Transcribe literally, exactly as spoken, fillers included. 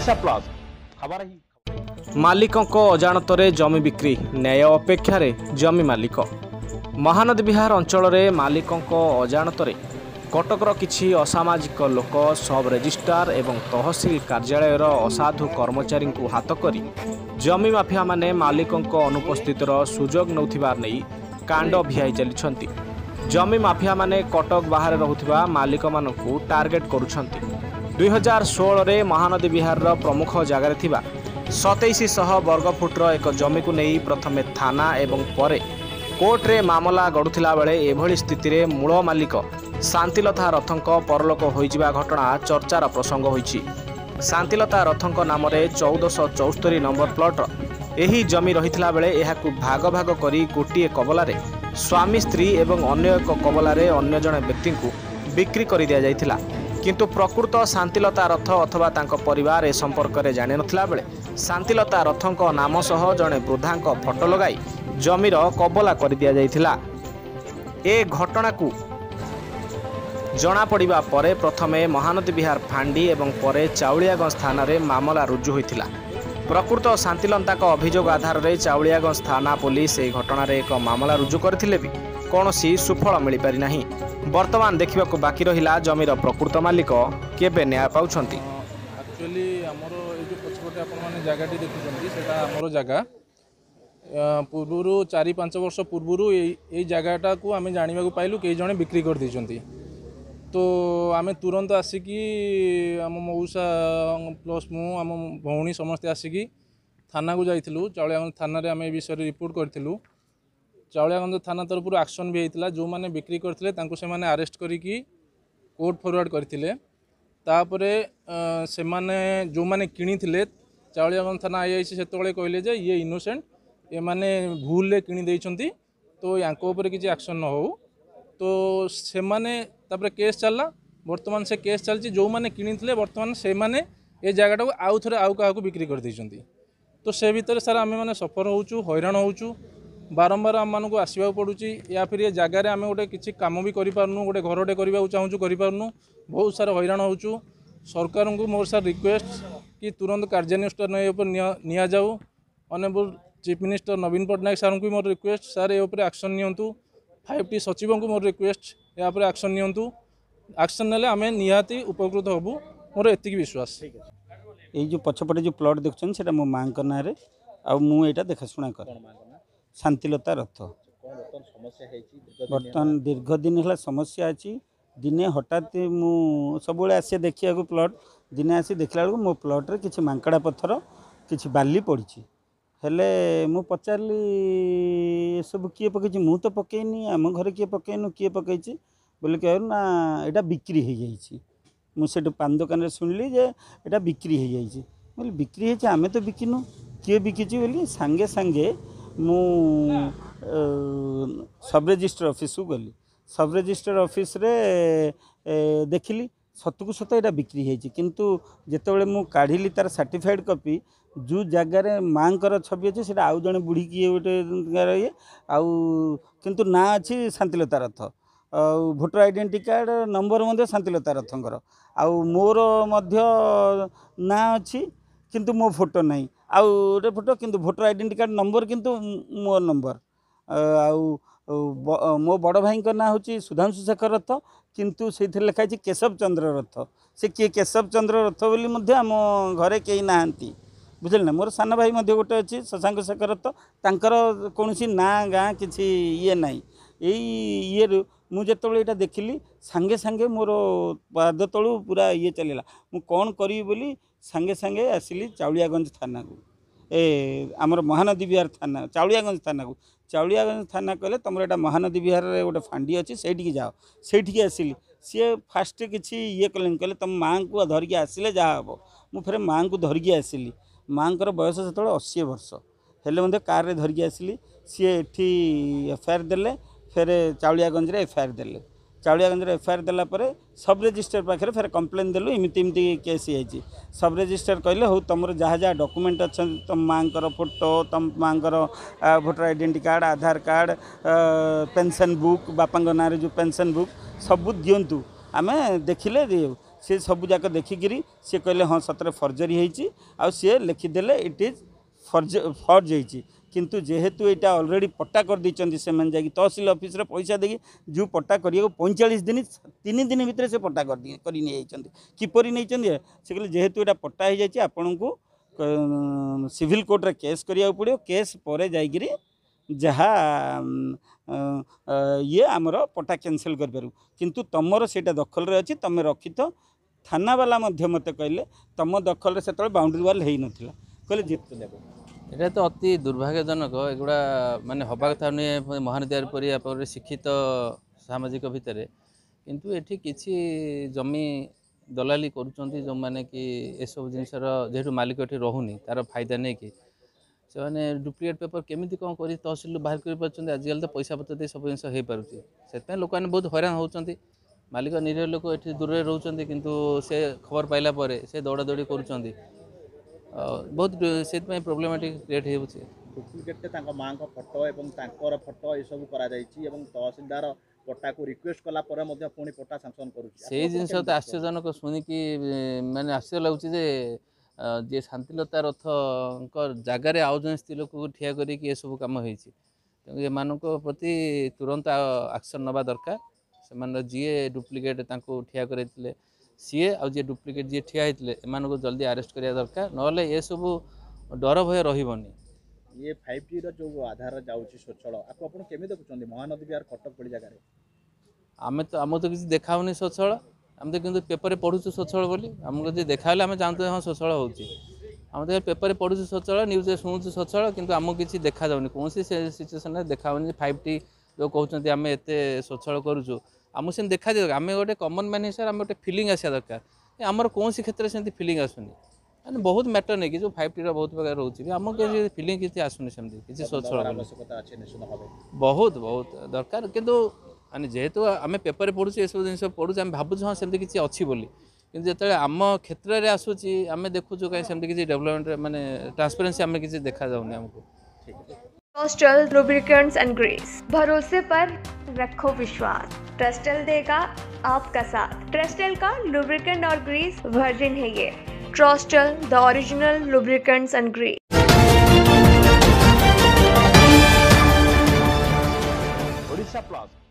Odisha plus खबर ही मालिकों अजाणतरे जमी बिक्री न्याय अपेक्षा जमी मालिक महानदी विहार अंचल मालिकों अजाणतरे कटकर किछि असामाजिक लोक सब रेजिस्ट्रार एवं तहसिल कार्यालय असाधु कर्मचारी को हाथ करी जमी माफिया माने मालिकों अनुपस्थितर सुजोग नौथिबार नहीं कांड भियाई चली जमी माफिया माने कटक बाहर रहुथिबा मालिक मानकु टार्गेट करुछंती दुई हजार षोल महानदी विहार प्रमुख जगार थिबा सतैश शह वर्गफुट्र एक जमी को नहीं प्रथमे थाना एवं परे कोर्टे मामला गढ़ुला बेले एभली स्थिति रे मूल मालिक शांतिलता रथंक परलोक होइजिबा घटना चर्चार प्रसंग होइछि। शांतिलता रथंक नाम चौदह चौस्तरी नंबर प्लॉट एही जमी रहितला बेले एहाकु भाग भाग करी गोटिए कबलारे स्वामी स्त्री एवं अन्य एक कबलारे अन्य जणे व्यक्ति को बिक्री करि दिया जाइथिला किंतु प्रकृत शांतिलता रथ अथवा तांको परिवार ए संपर्क में जानि नथिला बेले शांतिलता रथंक नाम सह जणे वृद्धांक फोटो लगाई जमीर कबला कर दिया जाइथिला। ए घटना को जना पड़िबा परे प्रथमे महानदी विहार फांडी एवं परे चाउलियागंज थाना रे मामला रुजु होइथिला। प्रकृत शांतिलता अभियोग आधार में चाउलियागंज थाना पुलिस ए घटना रे एक मामला रुजु करथिले भी कौनसी सुफल मिल पारि नाही। वर्तमान देखा बाकी रहा जमीर प्रकृत मालिक केबे न्याय पाउछंती। एक्चुअली आमर ये जो पछपटे आपण जगह देखुं सेटा आमर जगह पूर्वर चारि पांच वर्ष पूर्वर ये जगहटा को आम जाना पाइलु कई जने बिक्री कर देइछंती तो आम तुरंत आसिकी आम मौसा प्लस मु आम भौणी समस्ते आसिकी थाना को जाइथिलु। चाउलियागंज थाना रे आम ए विषय रिपोर्ट करथिलु। चाउलियागंज थाना तरफ एक्शन भी होता जो मैंने बिक्री करते से मैंने अरेस्ट करिकी कोर्ट फॉरवर्ड करते तापरे से माने जो मैंने किनी थिले चाउलियागंज थाना आईआईसी सेतबेले कहले जे ये इनोसेंट ये माने भूल ले किनी देइछंती तो यांको ऊपर किसी एक्शन न हो तो से माने तापरे केस चलला। वर्तमान से केस चलची जो मैंने किनी थिले वर्तमान से माने ए जगह को आउ थरे आउ काहा को बिक्री कर देइछंती तो से भीतर सारा आमे माने सफर होउचु हैरान होउचु बारंबार आम मानक आसवाक पड़ुची या फिर ये जगार आम गोटे किसी कम भी करूँ गोटे घरटे करने चाहूँ करूँ बहुत सारा हैरान होचु। सरकार को मोर सार रिक्वेस्ट कि तुरंत कार्यानुष्ठान नि जाऊ। Honourable chief minister Naveen Patnaik sir को मोर रिक्वेस्ट सार ये एक्शन नियंतु। फाइव टी सचिव को मोर रिक्वेस्ट या एक्शन नियंतु। एक्शन नेले आम निहाती उपकृत हबु मोर एतिक विश्वास। ये जो पछपटे जो प्लॉट देखुं से मो माँ ना आ मुझा देखाशुना कर शांतिलता रथ बर्तमान दीर्घ दिन है समस्या अच्छी दिने हठात मु सब आसे देखा प्लॉट दिने आसी देखला बेलू मो प्लॉट रे किछि मांकड़ा पत्थर किछि बाली पड़ी हेले मु पचारि सब किए पकई मु तो पकईनी आम घर किए पकईनु किए पकई बोले कह ना यहाँ बिक्री हो जाइए मुझे पान दुकान शुणिली जे यहाँ बिक्री हो जाइए बोले बिक्री है आमे तो बिकिनु किए बिकी बोली सांगे सांगे मु सब रजिस्टर ऑफिस को गली सब रजिस्टर ऑफिस रे देखिली सतुक सत यहाँ बिक्री है किंतु जितेबाला मु काढ़ी तार सर्टिफाइड कॉपी जो जगार माँ छवि अच्छे से आउ जड़े बुढ़ी किए गोटे ये आउ किंतु ना अच्छी Shantilata Rath voter identity card number मध्य शांतिलता रथंकर आउ मोर मध्य ना अच्छी किंतु मो फोटो नहीं आउ गोटे फोटो किंतु भोटर आइडेंटिटी कार्ड नंबर किंतु मो नंबर आउ मो बड़ भाई ना हूँ सुधांशु शेखर रथ किंतु से लिखाई केशव चंद्र रथ से किए केशव चंद्र रथ बोली आम घरे कई ना बुझे ना मोर सान भाई गोटे अच्छी शशांक शेखर रथ तांकर कौन ना गाँ किसी ये ना ये मुझे यहाँ देखिली सांगे सांगे मोर पाद तलू पूरा ये चलला मु कौन करी बोली सांगे सांगे आसिली चाउलियागंज थाना को ए आमर महानदी विहार थाना चाउलियागंज थाना को चाउलियागंज थाना कहले तुम यहाँ महानदी विहार गोटे फांडी अच्छी से जाओ से आसिली सी फास्ट किसी ये कले कहले तुम माँ को धरिकी आसिले जहाँ हम मु फेर माँ को धरिकी आसिली माँ बयस से अशी वर्ष हेल्ले कार धरिकी आसिली सी एठी एफआईआर देले फेर चाउलियागंज रे एफआईआर देले चाउलियागंज रे एफआईआर देला परे सब रजिस्टर पाखे फेर कंप्लेन देलु इमिति इमिति केस होती सब रजिस्टर कहले हो तुम जहाँ जहाँ डॉक्यूमेंट अच्छा तुम माँ फोटो तुम माँ voter identity card Aadhaar card pension book बापा ना जो पेंशन बुक सब दिंतु आम देखिले से सबूक देखिकी सी कहले हाँ सतरे फर्जरी होती आ सी लिखिदे इट इज फर्ज फर्ज होती किंतु जेहेतु यहाँ अलरेडी पट्टा कर देते से तहसिल ऑफिस रे पैसा देखिए जो पट्टा करिया पैंचाश दिन तीन दिन भितर से पट्टा कर किपरि नहीं से कहले जेहेतु यहाँ पट्टा हो जाए आपण को सिविल कोर्ट रे केस करिया पड़ो केस पर जाइए जहाँ ये आमर पट्टा कैंसल कर पारू किंतु तुमर से दखल रे अच्छी तुम रखी तो थाना वाला मत कहले तुम दखल से बाउंड्री वाल हो नाला कहले जित देव এটা তো অতি দুর্ভাগ্যজনক এগুলা মানে হবা কথা নুহে মহানদী পর শিক্ষিত সামাজিক ভিতরে কিন্তু এটি কিছু জমি দলালি করুଛନ୍ତି ଯେଉଁମାନେ କି ଏସବୁ ଜିନିଷର ଯେହେତୁ ମାଲିକ ଏଠି ରହୁନି ତାର ଫାଇଦା ନେଇକି ସେମାନେ ଡୁପ୍ଲିକେଟ୍ ପେପର କେମିତି କ'ଣ କରି ତହସିଲରୁ ବାହାର କରିପାରୁଛନ୍ତି ଆଜିକାଲି ତ ପଇସା ପତ୍ର ଦେଇ ସବୁ ଜିନିଷ ହେଇପାରୁଛି ସେଥିପାଇଁ ଲୋକମାନେ ବହୁତ ହଇରାଣ ହେଉଛନ୍ତି ମାଲିକ ନିରୀହ ଲୋକ ଏଠି ଦୂରରେ ରହୁଛନ୍ତି କିନ୍ତୁ ସେ ଖବର ପାଇଲା ପରେ ସେ ଦୌଡ଼ାଦୌଡ଼ି କରୁଛନ୍ତି बहुत से प्रोब्लेमेटिक क्रिएट होउछि डुप्लिकेट माँ फोटो और तांकर फोटो ये सब करा जायछि एवं तहसीलदार पट्टा को रिक्वेस्ट कला पर मध्य पुणी पट्टा सैंक्शन करूछि से जिनस तो आश्चर्यजनक शुणिकी माने आश्चर्य लगुछि जे जे शांतिलता रथ जगार आउ जन स्त्री लोक को ठिया करी ये सब काम होइछि ये मानको प्रति तुरंत एक्शन नबा दरकार से जी डुप्लिकेट तांको ठिया करैतिले सीए आ जी डुप्लिकेट जी ठिया होते एम जल्दी अरेस्ट करिया दरकार नले ये सब डर भय रही ये फाइव टी जो आधार जाऊँगी स्वच्छल आपको आप केमी देखुं महानदी विहार कटक पड़ी जगह आम तो आम तो किसी देखाऊनी स्वच्छल आम तो कि पेपर पढ़ु स्वच्छल बोली आमको जो देखा हाँ जानते हाँ स्वच्छल होम तो पेपर पढ़ु स्वच्छल न्यूज शुणु स्वच्छल किंतु आमको किसी देखा जाऊनी कौन सिचुएसन देखाऊनी फाइव टी जो कहते आम एत स्वच्छल करूँ आम से देखा दे आम गोटे कमन मैन हिसाब से गोटे फिलिंग आसा दरकार आमर कौन क्षेत्र से फिलिंग आसुनी मैंने बहुत मैटर नहीं कि जो फाइव टी बहुत प्रकार रोचे आम किसी फिलिंग किसी आसुनी सेमती किसी स्वच्छल बहुत बहुत दरकार किंतु माने जेहेतु आम पेपर पढ़ु ये सब जिन पढ़ु आम भावुँ हाँ सेमती किसी अच्छी बोली कि जो आम क्षेत्र में आसूँ आम देखुँ कहीं सेमती किसी डेवलपमेंट माने ट्रांसपेरेंसी आम किसी देखा जाऊनी आमको ट्रस्टल लुब्रिकेंट्स एंड ग्रीस भरोसे पर रखो विश्वास ट्रस्टल देगा आपका साथ ट्रस्टल का लुब्रिकेंट और ग्रीस वर्जिन है ये ट्रस्टल the original lubricants and grease Odisha plus